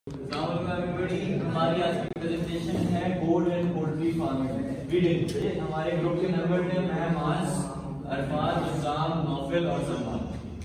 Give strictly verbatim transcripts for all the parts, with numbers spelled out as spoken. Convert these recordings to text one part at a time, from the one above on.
हमारी आज की प्रेजेंटेशन है goat and poultry farming breeding. हमारे ग्रुप के मेंबर थे मैं, मास, अरफाज, इस्लाम, नौफिल और सलमान।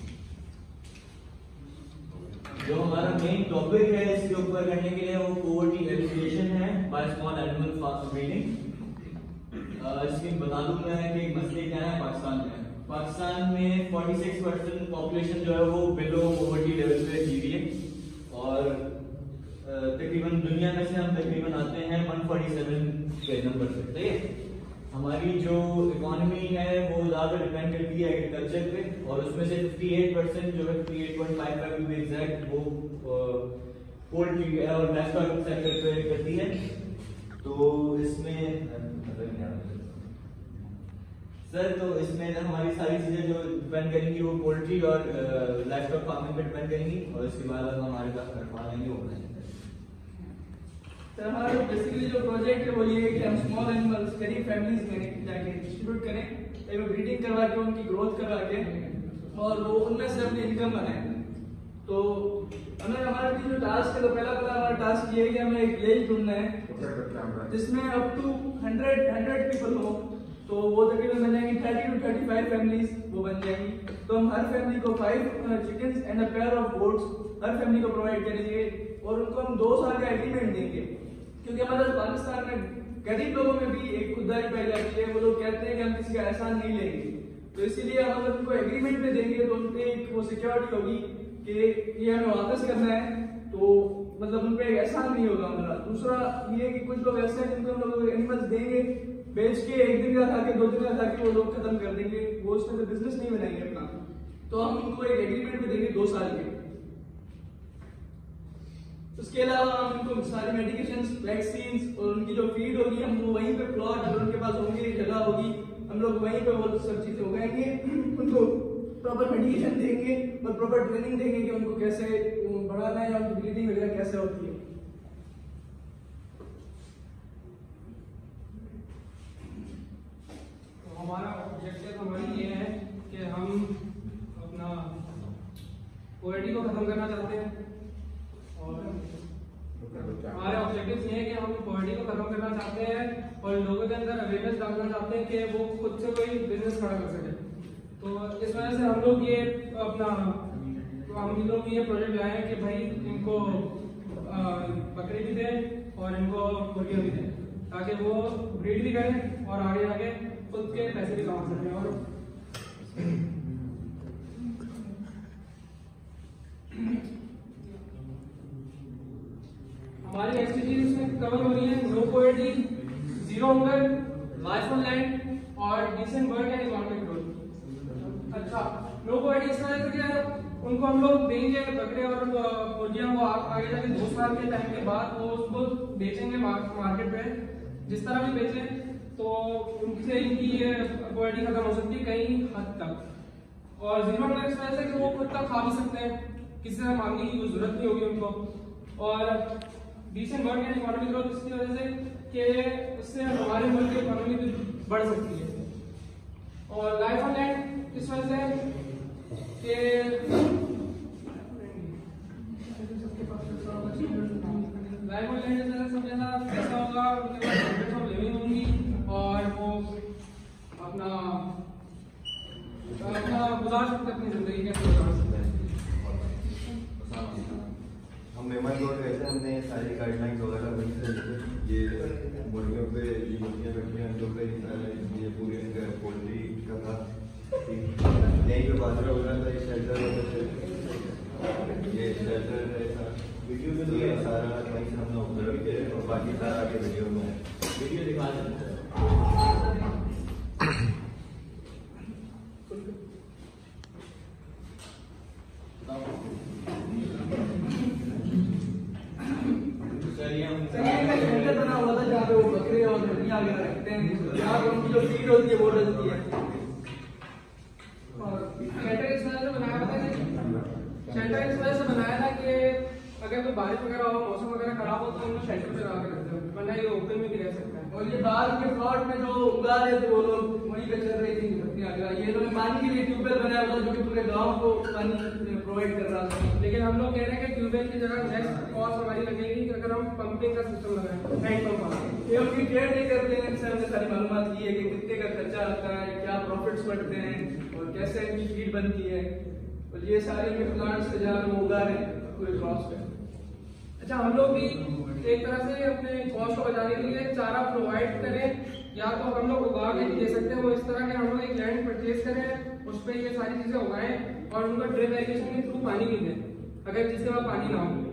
जो हमारा मेन टॉपिक है इसके ऊपर करने के लिए वो पोवर्टी एलिमिनेशन है by small animal farm breeding. इसकी बता दूं मैं कि मसले क्या है पाकिस्तान में। पाकिस्तान में छियालीस परसेंट पॉपुलेशन जो है वो बिलो पोवर्टी लेवल पे जी रही है और तकरीबन दुनिया में से हम तकरीबन आते हैं एक सौ सैंतालीस के नंबर पे। सही है। हमारी जो इकोनॉमी है वो ज्यादा डिपेंड करती है एग्रीकल्चर पे और उसमें से अट्ठावन परसेंट जो है अट्ठावन पॉइंट पाँच पाँच टू बी एग्जैक्ट वो पोल्ट्री और लाइवस्टॉक सेक्टर पे करती है। तो इसमें सर तो इसमें हमारी सारी चीजें जो डिपेंड करेंगी वो पोल्ट्री और लाइवस्टॉक फार्मिंग पे डिपेंड करेंगी और इसके बाद हमारे पास करवा लेंगे वो बनाएंगे। सर हमारा बेसिकली जो प्रोजेक्ट है वो ये है कि हम स्मॉल एनिमल्स गरीब फैमिलीज में जाके डिस्ट्रीब्यूट करें, एक ब्रीडिंग करवा के उनकी ग्रोथ करवा के और वो उनमें से अपनी इनकम बनाए। तो हमें हमारा जो टास्क है तो पहला पहला हमारा टास्क ये है कि हमें एक विलेज ढूंढना है जिसमें up to hundred hundred people हो। तो वो तकरीबन बन जाएंगी thirty two thirty five families वो बन जाएंगी। तो हम हर फैमिली को five chickens and a pair of goats हर फैमिली को प्रोवाइड करेंगे और उनको हम दो साल का एग्रीमेंट देंगे, क्योंकि हमारे पाकिस्तान में गरीब लोगों में भी एक खुददारी पाई जाती है। वो लोग कहते हैं कि हम किसी का एहसान नहीं लेंगे, तो इसीलिए हम अगर उनको एग्रीमेंट में देंगे तो उनपे एक वो सिक्योरिटी होगी कि ये हमें वापस करना है, तो मतलब उनपे एक एहसान नहीं होगा हमारा। दूसरा ये कि कुछ लोग ऐसे हैं जिनको हम लोग एनिमल्स देंगे बेच के एक दिन का खा के दो दिन का खा के वो लोग खत्म कर देंगे, वो उसमें से बिजनेस नहीं बनाएंगे अपना। तो हम उनको एक एग्रीमेंट में देंगे दो साल के। उसके अलावा हम उनको सारी मेडिकेशंस, वैक्सीन्स और उनकी जो फीड होगी हम वो वहीं पे प्लॉट अगर उनके पास होंगे जगह होगी हम लोग वहीं पे वो सब चीजें उगाएंगे, उनको प्रॉपर मेडिकेशन देंगे और प्रॉपर ट्रेनिंग देंगे कि उनको कैसे बढ़ाना है या उनकी ब्रीडिंग वगैरह कैसे होती है। हमारा ऑब्जेक्टिव हमारी ये है कि हम अपना पोवर्टी को खत्म करना चाहते हैं और हमारे ऑब्जेक्टिव ये है कि हम पोवर्टी को खत्म करना चाहते हैं और लोगों के अंदर अवेयरनेस डालना चाहते हैं कि वो खुद से कोई बिजनेस खड़ा कर सके। तो इस वजह से हम लोग ये अपना हम लोग ये प्रोजेक्ट लाए हैं कि भाई इनको बकरी भी दें और इनको मुर्गियाँ भी दें ताकि वो ब्रीड भी करें और आगे आगे खुद के पैसे भी कमा सकते हैं। और हमारी एक्सपर्टीज इसमें कवर हो रही है low poverty, zero hunger, life on land और decent work and economic growth. अच्छा, लो पोवर्टी इस तरह से कि उनको हम लोग देंगे बकरे और मुर्गियां, वो आगे जाके दो साल के टाइम के बाद वो उसको बेचेंगे मार्केट में। जिस तरह भी बेचें तो उनसे इनकी ये पोवर्टी खत्म हो सकती है कहीं हद तक। और जीरो हंगर इस वजह से कि वो खुद तक खा भी सकते हैं, किसी से मांगने की जरूरत नहीं होगी उनको। और decent work and economic growth इसकी वजह से कि उससे हमारे मुल्क की इकोनॉमी भी बढ़ सकती है। और लाइफ ऑन लैंड इस वजह से कि लाइफ ऑन लैंड जैसा सब जैसा पैसा होगा, उनके पास स्टैंडर्ड्स ऑफ लिविंग होंगी और वो अपना अपना गुजार सकते अपनी जिंदगी कैसे गुजार सकते हैं। हम मेहमान लोग गए थे, हमने सारी गाइडलाइंस वगैरह वहीं से ये मुर्गियों पे ये मुर्गियाँ बकरियाँ जो पे ये पूरी पोल्ट्री का था यहीं पे बाजरा वगैरह था, ये शेल्टर ये शेल्टर है वीडियो में तो ये सारा वहीं से हमने ऑब्जर्व किया और बाकी सारा आगे वीडियो में वीडियो दिखा देते हैं। बना हुआ था जहाँ पे वो बकरे और मुर्गियाँ वगैरह रखते हैं, जहाँ पे उनकी जो फीड होती है वो डलती है। और शेल्टर इस वजह से बनाया था कि शेल्टर इस वजह से बनाया था कि अगर कोई बारिश वगैरह हो, मौसम वगैरह खराब हो तो उनको शेल्टर पे लगा के रखते हैं, वरना ये ओपन में भी रह सकता है। और ये बाहर के प्लॉट में जो उगा रहे थे वो लोग वहीं पे चल रही थी बकरियाँ वगैरह। ये लोग पानी के लिए ट्यूबवेल बनाया हुआ था जो कि पूरे गाँव को पानी प्रोवाइड कर रहा था। लेकिन हम लोग कह रहे हैं कि ट्यूबवेल की जगह नेक्स्ट कॉस्ट हमारी लगेगी कि अगर हम पंपिंग का सिस्टम लगाएं, हैंड पंप वाला। ये उनकी केयर नहीं करते हैं। इससे हमने सारी मालूमात की है कि कितने का खर्चा आता है, क्या प्रॉफिट्स बढ़ते हैं और कैसे इनकी फीड बनती है, और ये सारे इनके प्लांट्स से जहाँ वो उगा रहे हैं पूरे क्रॉस पे। अच्छा, हम लोग भी एक तरह से अपने कॉस्ट को बचाने के लिए चारा प्रोवाइड करें, या तो हम लोग उगा के दे सकते हैं। वो इस तरह के हम लोग एक लैंड परचेज करें, उस पर ये सारी चीजें उगाएं और उनको ड्रिप इरिगेशन के थ्रू पानी भी दें, अगर जिसके बाद पानी ना हो।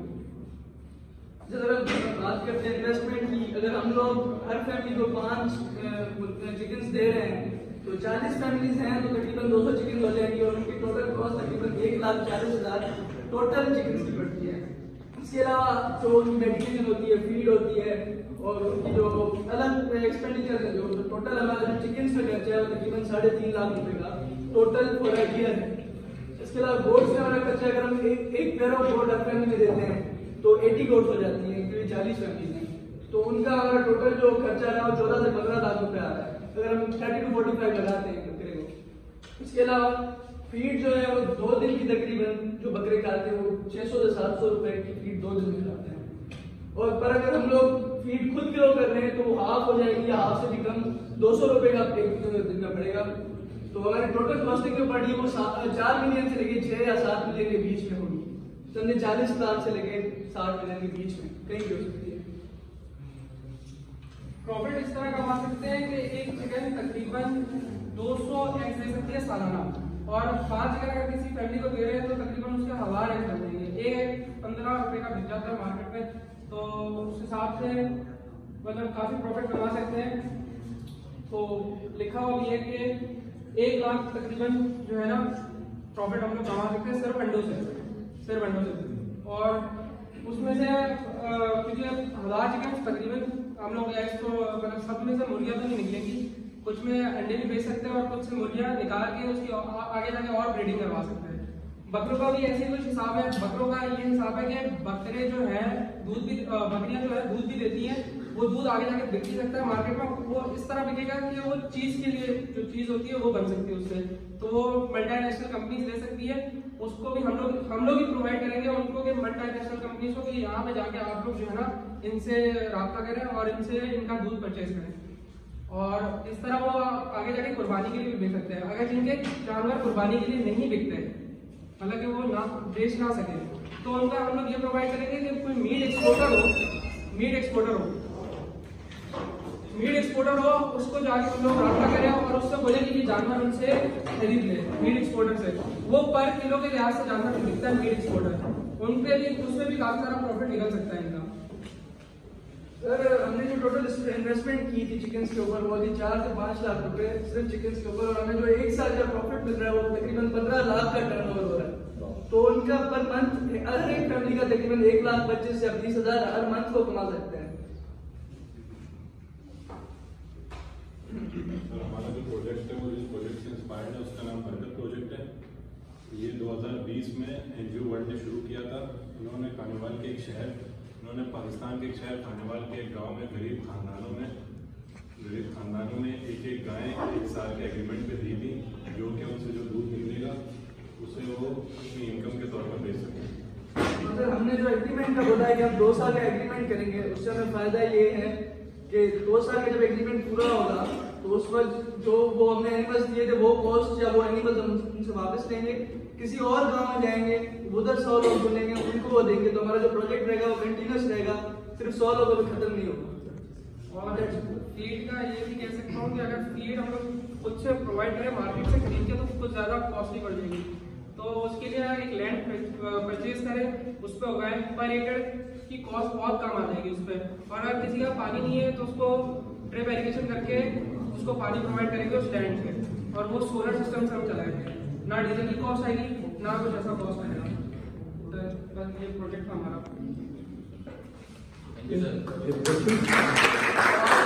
अगर बात करते हैं इन्वेस्टमेंट की, अगर हम लोग हर फैमिली को पांच चिकन्स दे रहे हैं तो चालीस फैमिलीज हैं तो तकरीबन दो सौ चिकन हो जाएंगी और उनकी टोटल कॉस्ट तकरीबन एक लाख चालीस हजार टोटल चिकन की पड़ती है। इसके अलावा जो मेडिकेशन होती है, फीड होती है और उनकी जो अलग एक्सपेंडिचर है, जो टोटल हमारा जो चिकन पे खर्चा है वो तकरीबन साढ़े तीन लाख रुपए का टोटल फॉर अ ईयर है। इसके अलावा गोड्स का हमारा खर्चा अगर हम एक एक पेयर ऑफ गोड हर फैमिली में देते हैं तो अस्सी गोड्स हो जाती है, क्योंकि चालीस फैमिलीज हैं तो उनका हमारा टोटल जो खर्चा है वो चौदह से पंद्रह लाख रुपए आ रहा है अगर हम थर्टी टू फोर्टी फाइव लगाते हैं बकरे को। इसके अलावा फीड जो है वो दो दिन की तकरीबन जो बकरे खाते हैं वो छह सौ से सात सौ रुपए की फीड दो दिन में खाते हैं। और पर अगर हम लोग फीड खुद ग्रो कर रहे हैं तो वो हाफ हो जाएगी या हाफ से भी कम दो सौ रुपए का एक दिन का पड़ेगा। तो हमारी टोटल कॉस्टिंग जो पड़ी वो चार मिलियन से लेके छह या सात मिलियन के बीच में होगी। समझे चालीस लाख से लेके साठ मिलियन के बीच में कहीं भी हो सकती है। प्रॉफिट इस तरह कमा सकते हैं कि एक चिकन तकरीबन दो सौ एग्स दे सकती है सालाना, और पांच चिकन अगर किसी फैमिली को दे रहे हैं तो तकरीबन उसके हजार एग्स बन जाएंगे। एक पंद्रह रुपए का बिक जाता है मार्केट में, तो उस हिसाब से मतलब काफी प्रॉफिट कमा सकते हैं। तो लिखा हुआ भी है कि एक लाख तकरीबन जो है ना प्रॉफिट हम लोग कमा सकते हैं सिर्फ अंडों से, सिर्फ अंडों से। और उसमें से क्योंकि हजार चिकन तकरीबन हम लोग एग्स तो मतलब सब में से मुर्गियां तो नहीं निकलेंगी, कुछ में अंडे भी बेच सकते हैं और कुछ से मुर्गियां निकाल के उसकी आ, आगे जाके और ब्रीडिंग करवा सकते हैं। बकरों का भी ऐसे कुछ हिसाब है। बकरों का ये हिसाब है कि बकरे जो है दूध भी, बकरियां जो है दूध भी देती हैं, वो दूध आगे जाके बिक भी सकता है मार्केट में। वो इस तरह बिकेगा कि वो चीज के लिए जो चीज होती है वो बन सकती है उससे, तो वो मल्टीनेशनल कंपनीज ले सकती है। उसको भी हम लोग हम लोग ही प्रोवाइड करेंगे उनको कि मल्टीनेशनल कंपनीज को कि यहाँ पे जाके आप लोग जो है ना इनसे राब्ता करें और इनसे इनका दूध परचेज करें। और इस तरह वो आगे जाके कुर्बानी के लिए भी बेच सकते हैं। अगर जिनके जानवर कुर्बानी के लिए नहीं बिकते, मतलब कि वो ना बेच ना सके, तो उनका हम लोग ये प्रोवाइड करेंगे कि कोई मीट एक्सपोर्टर हो, मीट एक्सपोर्टर हो मीट एक्सपोर्टर हो उसको जाके हम लोग राब्ता करें और उससे बोले कि ये जानवर उनसे खरीद ले। मीट एक्सपोर्टर से वो पर किलो के लिहाज से जानवर बिकता है मीट एक्सपोर्टर, उनके भी उसमें भी काफी सारा प्रॉफिट निकल सकता है इनका। सर हमने जो टोटल इन्वेस्टमेंट की थी चिकन के ऊपर वो थी चार से पाँच लाख रुपए सिर्फ चिकन के ऊपर, और हमें जो एक साल का प्रॉफिट मिल रहा है वो तकरीबन पंद्रह लाख का टर्नओवर हो रहा है। तो उनका पर मंथ हर एक फैमिली का तकरीबन एक लाख पच्चीस से बीस हजार हर मंथ को कमा सकते हैं। सर हमारा जो प्रोजेक्ट है वो इस प्रोजेक्ट से इंस्पायर्ड है, उसका नाम बरकत प्रोजेक्ट है। ये दो हज़ार बीस में एनजीओ वर्ल्ड ने शुरू किया था। उन्होंने खानेवाल के एक शहर उन्होंने पाकिस्तान के एक शहर खानेवाल के एक गांव में गरीब खानदानों में गरीब खानदानों में एक एक गाय एक साल के एग्रीमेंट पे दी थी, जो कि उनसे जो दूध निकलेगा उसे वो अपनी इनकम के तौर पर बेच सकें। सर हमने जो एग्रीमेंट का बोला है कि हम दो साल का एग्रीमेंट करेंगे, उससे हमें फायदा ये है कि दो साल का जब एग्रीमेंट पूरा होगा तो उस वक्त जो वो हमने एनिमल्स दिए थे वो कॉस्ट या वो एनिमल्स हम उनसे वापस लेंगे, किसी और गांव में जाएंगे उधर सौ लोग बोलेंगे उनको वो देंगे, तो हमारा जो प्रोजेक्ट रहेगा वो कंटिन्यूस रहेगा, सिर्फ सौ लोगों में खत्म नहीं होगा। और फीड का ये भी कह सकता हूँ कि अगर फीड हम लोग खुद से प्रोवाइड करें मार्केट से खरीद के तो कुछ ज़्यादा कॉस्टली पड़ जाएगी, तो उसके लिए एक लैंड परचेज करें, उस पर उगाएं, पर एकड़ की कॉस्ट बहुत कम आ जाएगी उस पर। और अगर किसी का पानी नहीं है तो उसको ड्रिप इरिगेशन करके उसको पानी प्रोवाइड करेंगे उस लैंड से, और वो सोलर सिस्टम से हम चलाएंगे, ना डीजल की कॉस्ट आएगी ना कुछ ऐसा कॉस्ट आएगा। तो बस ये प्रोजेक्ट हमारा। Thank you sir.